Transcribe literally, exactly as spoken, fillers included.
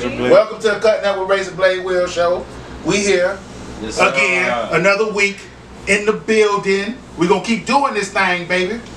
Razorblade. Welcome to the Cutting Up with Razorblade Will show. We here Yes, sir. again, another week in the building. We're gonna keep doing this thing, baby.